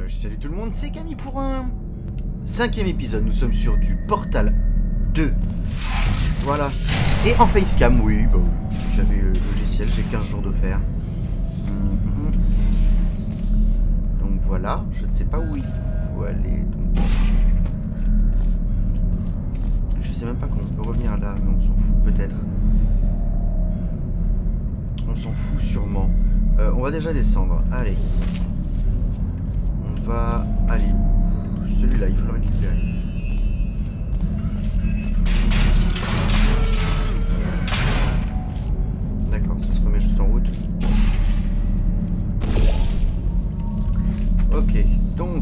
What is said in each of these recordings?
Salut tout le monde, c'est Camille pour un 5e épisode. Nous sommes sur du Portal 2. Voilà. Et en facecam, oui, bah, j'avais le logiciel, j'ai 15 jours de faire. Donc voilà, je ne sais pas où il faut aller. Donc... Je sais même pas comment on peut revenir là, mais on s'en fout peut-être. On s'en fout sûrement. On va déjà descendre. Allez. On va aller où? Celui-là, il faut le récupérer. D'accord, ça se remet juste en route. Ok, donc...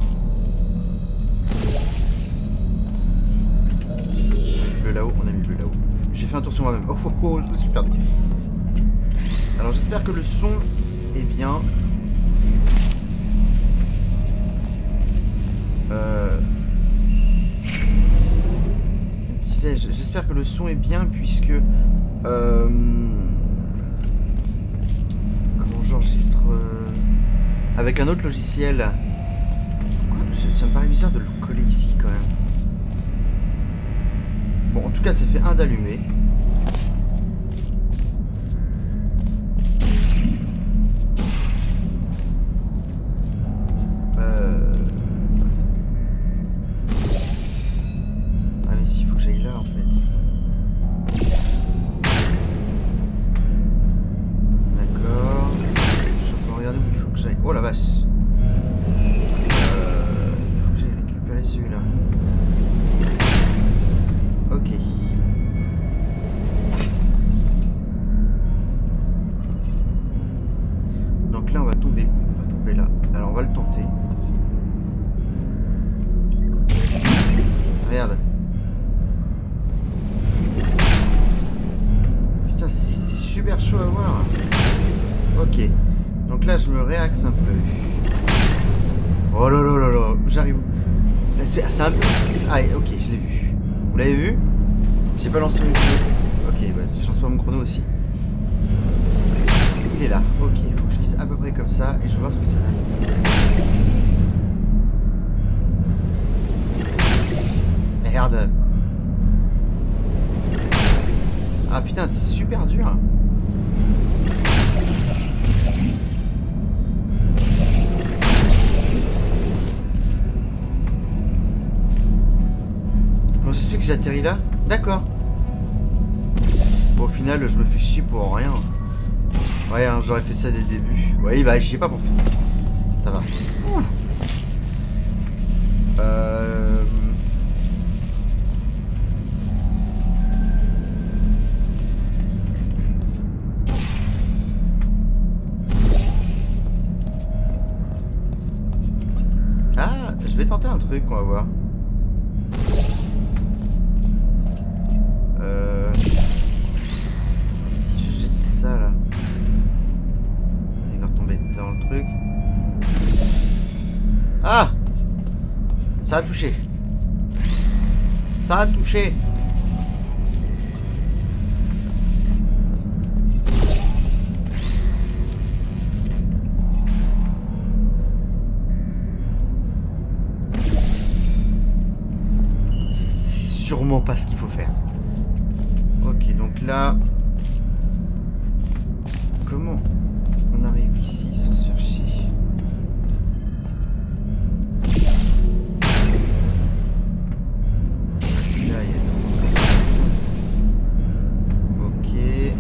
On a mis le bleu là-haut, on a mis le bleu là-haut. J'ai fait un tour sur moi-même. Oh, oh, oh, je me suis perdu. Alors j'espère que le son est bien. J'espère que le son est bien puisque comment j'enregistre avec un autre logiciel. Pourquoi ça me paraît bizarre de le coller ici quand même. Bon, en tout cas, ça fait un d'allumé. Ah mais s'il faut que j'aille là en fait. D'accord. Je peux regarder où il faut que j'aille. Oh la vache. Il faut que j'aille récupérer celui-là. Ok. Donc là on va tomber. On va tomber là. Alors on va le tenter. Regarde. Putain, c'est super chaud à voir. Ok. Donc là, je me réaxe un peu. Oh là là là là. J'arrive. C'est un peu... Ah, ok, je l'ai vu. Vous l'avez vu? J'ai pas lancé mon chrono. Ok, bah, si je lance pas mon chrono aussi. Il est là. Ok, il faut que je vise à peu près comme ça. Et je vais voir ce que ça donne. Merde. Ah putain, c'est super dur. Comment ça se fait que j'atterris là? D'accord. Bon, au final, je me fais chier pour rien. Ouais, hein, j'aurais fait ça dès le début. Ouais, bah, j'y ai pas pensé. Ça va. Ouh. Ah, je vais tenter un truc, on va voir. Si je jette ça là, il va retomber dans le truc. Ah! Ça a touché. Ça a touché. C'est sûrement pas ce qu'il faut faire. Ok, donc là... Comment on arrive ici sans se faire chier? Là, il y a trop. Ok.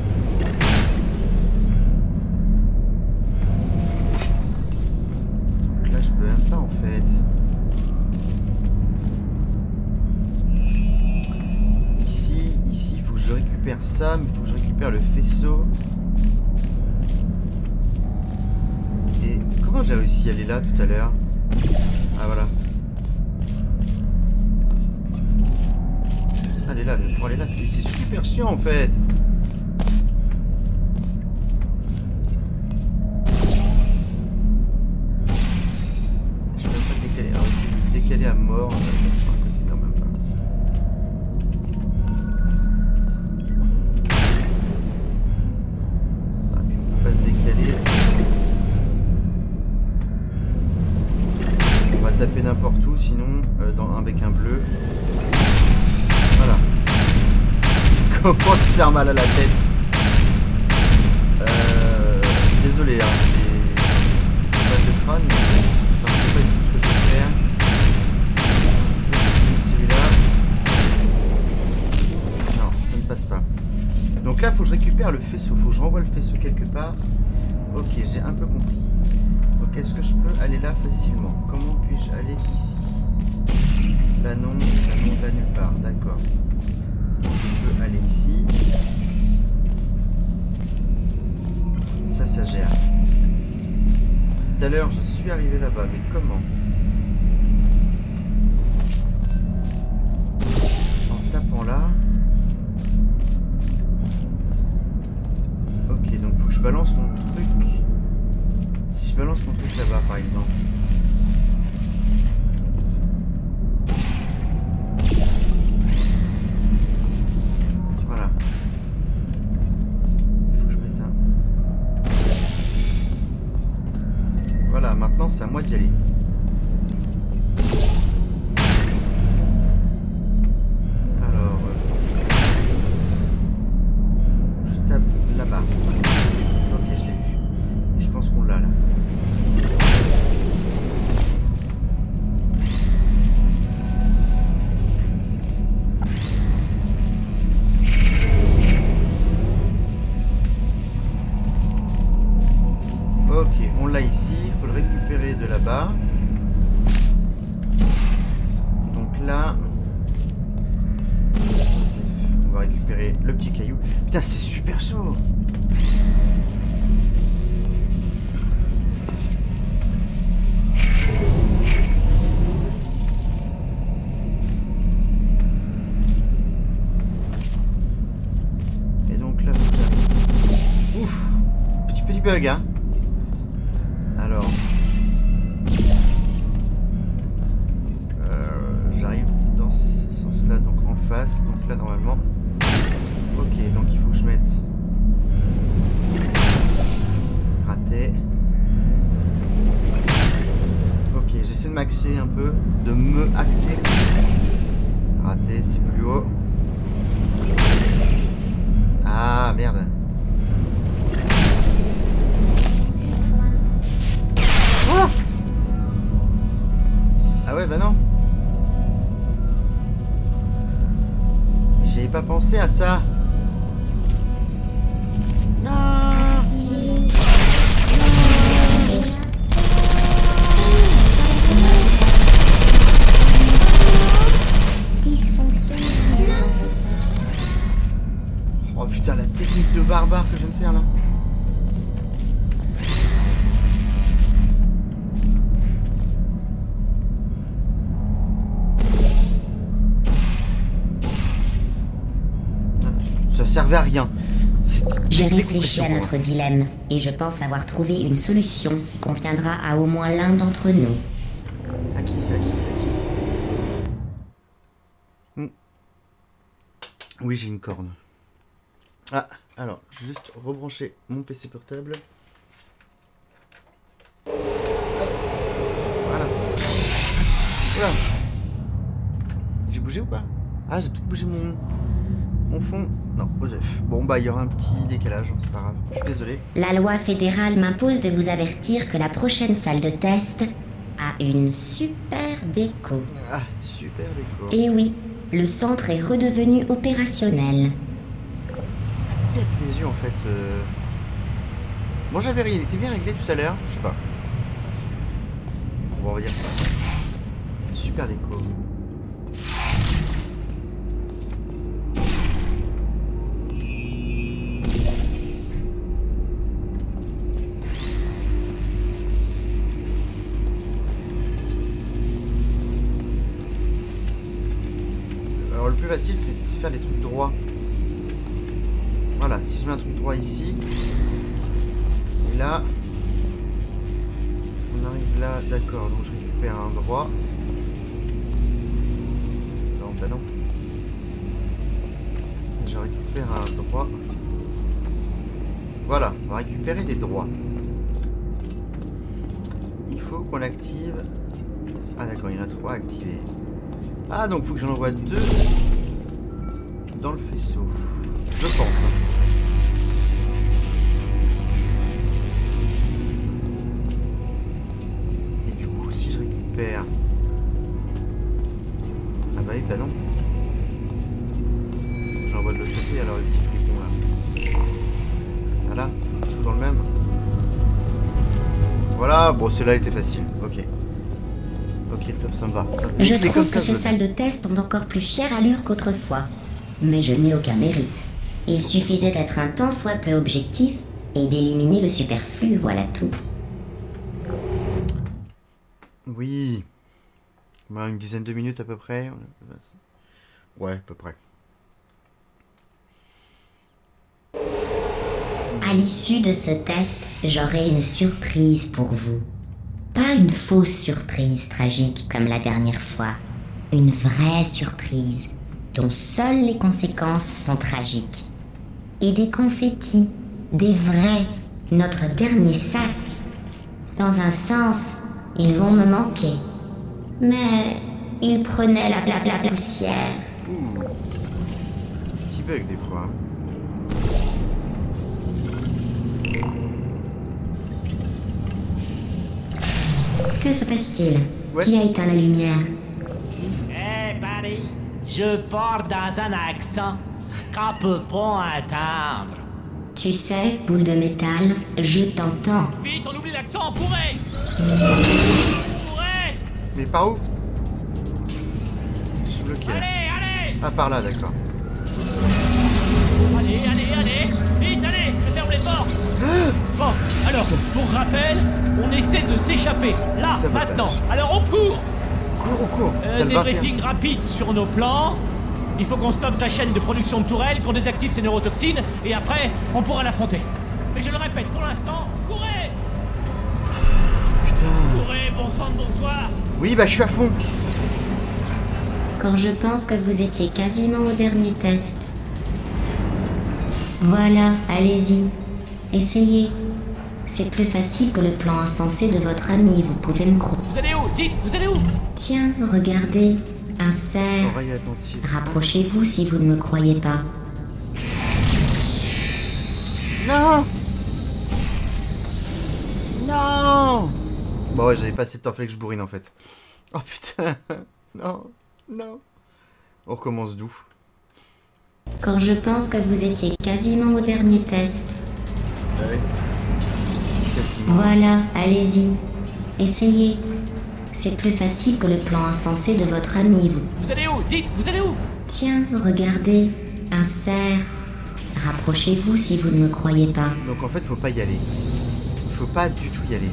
Donc là, je peux même pas en fait. Ici, il faut que je récupère ça, mais il faut que je récupère le faisceau. Et comment j'ai réussi à aller là tout à l'heure? Ah voilà. Aller là, mais pour aller là, c'est super chiant en fait. Je peux même pas le décaler. Alors essayer de le décaler à mort. On va le mettre sur un côté. Non, même pas. Ah, mais on peut pas se décaler. taper n'importe où, sinon, avec un bleu. Voilà. Comment se faire mal à la tête. Désolé, hein, c'est mal de crâne, mais enfin, c'est pas du tout ce que je veux faire. Je vais essayer celui-là. Non, ça ne passe pas. Donc là, il faut que je récupère le faisceau. Il faut que je renvoie le faisceau quelque part. Ok, j'ai un peu compris. Donc est-ce que je peux aller là facilement? Comment puis-je aller ici? Là non, là nulle part. D'accord. Je peux aller ici. Ça gère. Tout à l'heure, je suis arrivé là-bas, mais comment? En tapant là. Ok, donc faut que je balance mon truc. Si je balance mon truc là-bas, par exemple. Voilà. Il faut que je mette un... Voilà, maintenant c'est à moi d'y aller. Alors, je tape là-bas. Ok, je l'ai vu. Et je pense qu'on l'a là. Ok, on l'a ici, il faut le récupérer de là-bas. Donc là, on va récupérer le petit caillou. Putain, c'est super chaud. Et donc là, putain. Ouf, petit bug, hein. Alors, j'arrive dans ce sens-là, donc en face, donc là normalement. Ok, donc il faut que je mette. Raté. Ok, j'essaie de m'axer un peu, de me axer. Raté, c'est plus haut. Ah merde. Ah ouais, bah non. J'avais pas pensé à ça. Non. Oh putain, la technique de barbare que je viens de faire là. Ça servait à rien. J'ai réfléchi à notre dilemme et je pense avoir trouvé une solution qui conviendra à au moins l'un d'entre nous. À qui Oui, j'ai une corne. Ah, alors, je vais juste rebrancher mon PC portable. Hop. Voilà. Voilà. J'ai bougé ou pas? Ah, j'ai peut-être bougé mon fond. Non, aux œufs. Bon, bah, il y aura un petit décalage, hein, c'est pas grave. Je suis désolé. La loi fédérale m'impose de vous avertir que la prochaine salle de test a une super déco. Ah, super déco. Et oui, le centre est redevenu opérationnel. Pète les yeux en fait. Bon, j'avais rien, il était bien réglé tout à l'heure, je sais pas. Bon, on va dire ça. Super déco. Alors le plus facile c'est de faire les trucs droits. Voilà, si je mets un truc droit ici, et là, on arrive là, d'accord, donc je récupère un droit. Non, bah non. Je récupère un droit. Voilà, on va récupérer des droits. Il faut qu'on active Ah d'accord, il y en a 3 activés. Ah donc faut que j'en envoie 2 dans le faisceau. Je pense. Et du coup si je récupère... Ah bah oui, bah non. J'envoie de l'autre côté alors le petit fricon là. Voilà, tout dans le même. Voilà, bon celui-là était facile, ok. Ok, top, ça me va. Je trouve que ces salles de test ont encore plus fière allure qu'autrefois. Mais je n'ai aucun mérite. Il suffisait d'être un tant soit peu objectif et d'éliminer le superflu, voilà tout. Oui. Une dizaine de minutes à peu près. Ouais, à peu près. À l'issue de ce test, j'aurai une surprise pour vous. Pas une fausse surprise tragique comme la dernière fois. Une vraie surprise dont seules les conséquences sont tragiques. Et des confettis, des vrais, notre dernier sac. Dans un sens, ils vont me manquer. Mais ils prenaient la poussière. Ouh. Petit bug des fois. Hein. Que se passe-t-il? Ouais. Qui a éteint la lumière? Paris, je pars dans un accent qu'on peut pas atteindre. Tu sais, boule de métal, je t'entends. Vite, on oublie l'accent, on pourrait. Mais par où? Je suis bloqué là. Allez. Ah, par là, d'accord. Allez. Vite, allez, je ferme les portes. Bon, alors, pour rappel, on essaie de s'échapper. Là, Ça maintenant. Alors, on court. Cours. Ça ne va rien. Débriefing rapide sur nos plans. Il faut qu'on stoppe sa chaîne de production de tourelles, qu'on désactive ses neurotoxines, et après, on pourra l'affronter. Mais je le répète, pour l'instant, courez! Putain. Courez, bon sang de bonsoir! Oui, bah je suis à fond. Quand je pense que vous étiez quasiment au dernier test. Voilà, allez-y. Essayez. C'est plus facile que le plan insensé de votre ami, vous pouvez me croire. Vous allez où? Dites, vous allez où? Tiens, regardez. Un cerf. Oreille attentive. Rapprochez-vous si vous ne me croyez pas. Non. Non. Bon ouais, j'avais pas assez de temps, fallait que je bourrine en fait. Oh putain. Non. On recommence d'où? Quand je pense que vous étiez quasiment au dernier test. Ouais. Quasiment. Voilà, allez-y. Essayez. C'est plus facile que le plan insensé de votre ami, vous. Vous allez où? Dites, vous allez où? Tiens, regardez. Un cerf. Rapprochez-vous si vous ne me croyez pas. Donc en fait, faut pas y aller. Faut pas du tout y aller.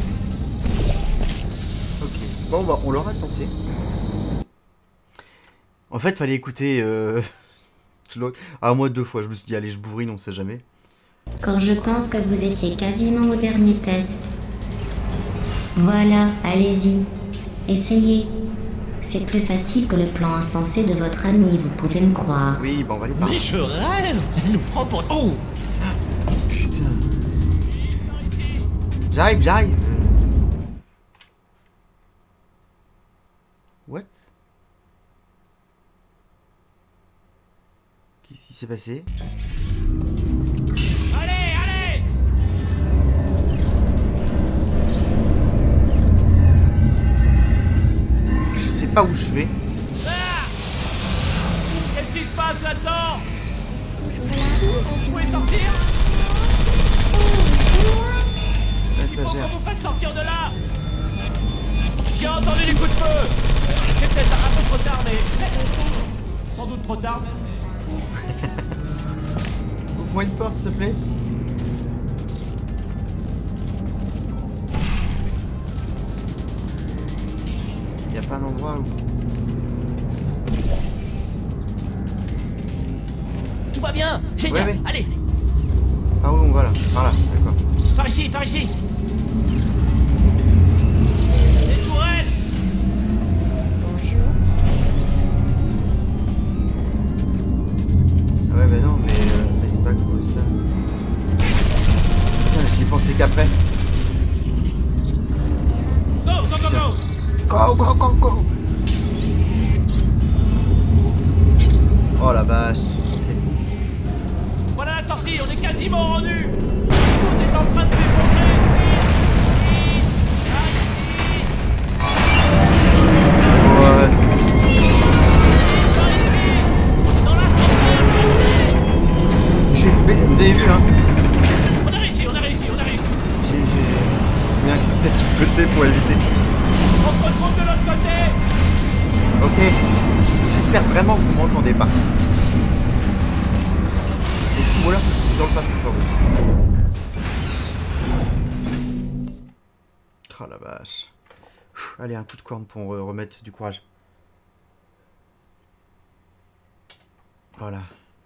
Ok. Bon, bah, on l'aura tenté. En fait, fallait écouter l'autre. Ah, moi 2 fois, je me suis dit, allez, je bourrine, on sait jamais. Quand je pense que vous étiez quasiment au dernier test. Voilà, allez-y. Essayez. C'est plus facile que le plan insensé de votre ami, vous pouvez me croire. Oui, bah, on va aller par là. Mais je rêve! Elle nous prend pour... Oh! Putain. Par ici! J'arrive. What? Qu'est-ce qui s'est passé? Allez! Je sais pas où je vais. Ah! Qu'est-ce qui se passe là-dedans? Vous pouvez sortir? Passagère. Faut qu'on vous fasse sortir de là! J'ai entendu des coups de feu! C'est peut-être un peu trop tard, mais... Sans doute trop tard. Ouvre-moi une porte, s'il te plaît. Y a pas un endroit où... Tout va bien! Génial! Ouais. Allez! Ah oui, on va là. Par là, d'accord. Par ici! Les tourelles! Bonjour. Ah ouais, mais non, mais c'est pas cool ça. Putain, j'y ai pensé qu'après. Go! Go go, go, go. Oh la vache. Ok. Voilà la sortie, on est quasiment rendu. On est en train de s'effondrer. Vite, What? dans l'ascenseur, Vous avez vu, hein? on a réussi, on a réussi, on a réussi. J'ai mis un coup de tête sur le côté pour éviter. On se retrouve de l'autre côté. Ok. J'espère vraiment que vous m'entendez pas. Ou alors que je vous hurle pas plus fort dessus. Oh la vache. Allez, un coup de corne pour remettre du courage. Voilà.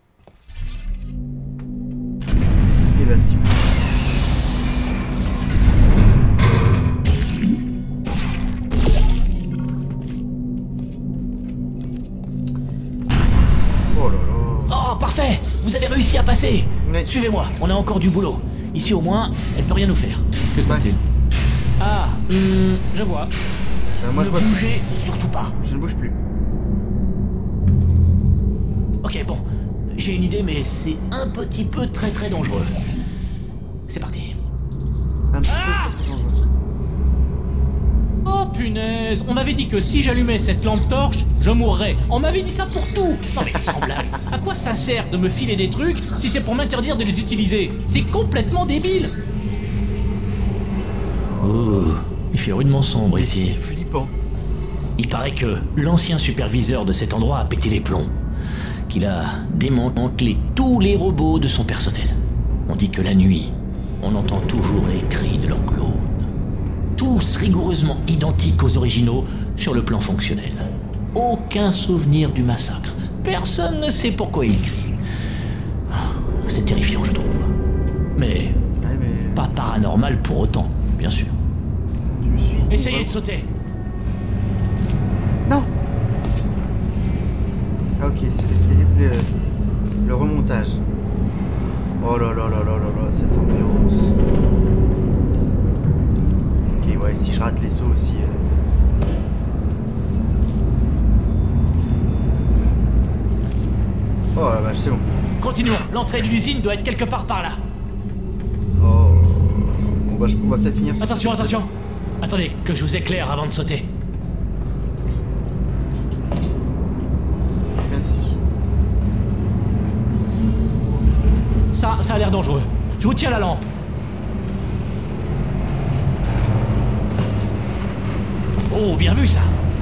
Et bah si. Oh là là. Oh, parfait. Vous avez réussi à passer. Mais- Suivez-moi, on a encore du boulot. Ici au moins, elle peut rien nous faire. Que se passe-t-il? Ah, je vois. Moi je Ne vois. bougez surtout pas. Je ne bouge plus. Ok, bon, j'ai une idée, mais c'est un petit peu très très dangereux. C'est parti. Un petit peu trop dangereux. Oh punaise, on m'avait dit que si j'allumais cette lampe torche, je mourrais. On m'avait dit ça pour tout. Non mais sans blague, à quoi ça sert de me filer des trucs si c'est pour m'interdire de les utiliser? C'est complètement débile. Oh, il fait rudement sombre Mais ici. c'est flippant. Il paraît que l'ancien superviseur de cet endroit a pété les plombs, qu'il a démantelé tous les robots de son personnel. On dit que la nuit, on entend toujours les cris de leurs clones. Tous rigoureusement identiques aux originaux sur le plan fonctionnel. Aucun souvenir du massacre. Personne ne sait pourquoi ils crient. C'est terrifiant, je trouve. Mais Ouais, mais. pas paranormal pour autant, bien sûr. Tu me suis. Essayez de sauter. Non. Ah, ok, c'est l'escalier, le remontage. Oh là là là là là là, cette ambiance. Ok, ouais, si je rate les sauts aussi. Oh la vache, c'est bon. Continuons. L'entrée de l'usine doit être quelque part par là. Oh. Bon bah, on va peut-être finir. Attention, attention. Attendez, que je vous éclaire avant de sauter. Merci. Ça a l'air dangereux. Je vous tiens la lampe. Oh, bien vu ça.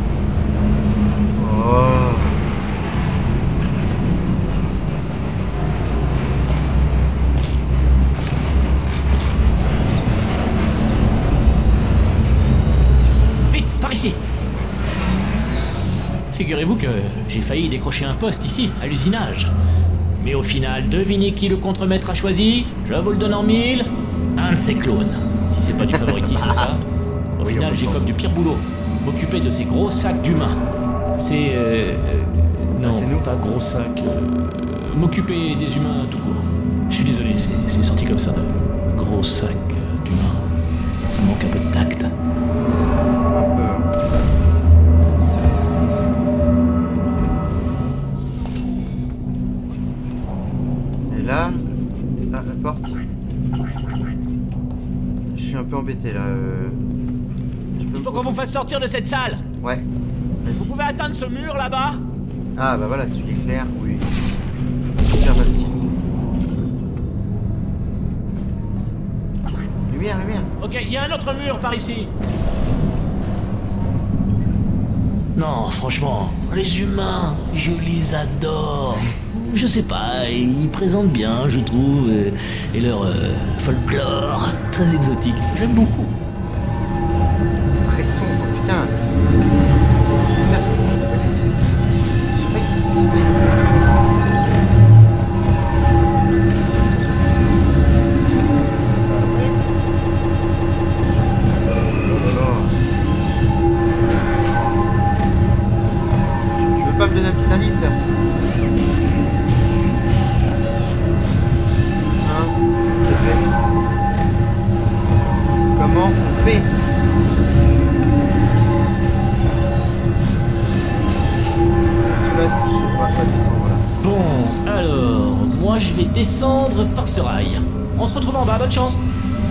Oh. Vite, par ici. Figurez-vous que j'ai failli décrocher un poste ici, à l'usinage. Mais au final, devinez qui le contremaître a choisi? Je vous le donne en mille. Un de ces clones. Si c'est pas du favoritisme, ça. Au Oui, final, on j'ai comprend. comme du pire boulot. M'occuper de ces gros sacs d'humains. C'est... non, c'est nous. pas gros sacs. M'occuper des humains tout court. Je suis désolé, c'est sorti comme ça. Gros sacs d'humains. Ça manque un peu de tact. Un peu. Et là, ah, la porte. Je suis un peu embêté là. Tu peux Il faut me- qu'on vous fasse sortir de cette salle. Ouais. Vous Vas-y. pouvez atteindre ce mur là-bas? Ah bah voilà, celui éclair. Oui. Super facile. Lumière, lumière. Ok, il y a un autre mur par ici. Non, franchement, les humains, je les adore. Je sais pas, ils présentent bien, je trouve, et leur folklore, très exotique. J'aime beaucoup. C'est très sombre, putain. J'espère que c'est pas- j'ai failli. Oh là là. Tu veux pas me donner un petit indice là? Hein, s'il te plaît. Comment on fait? moi je vais descendre par ce rail. On se retrouve en bas, bonne chance.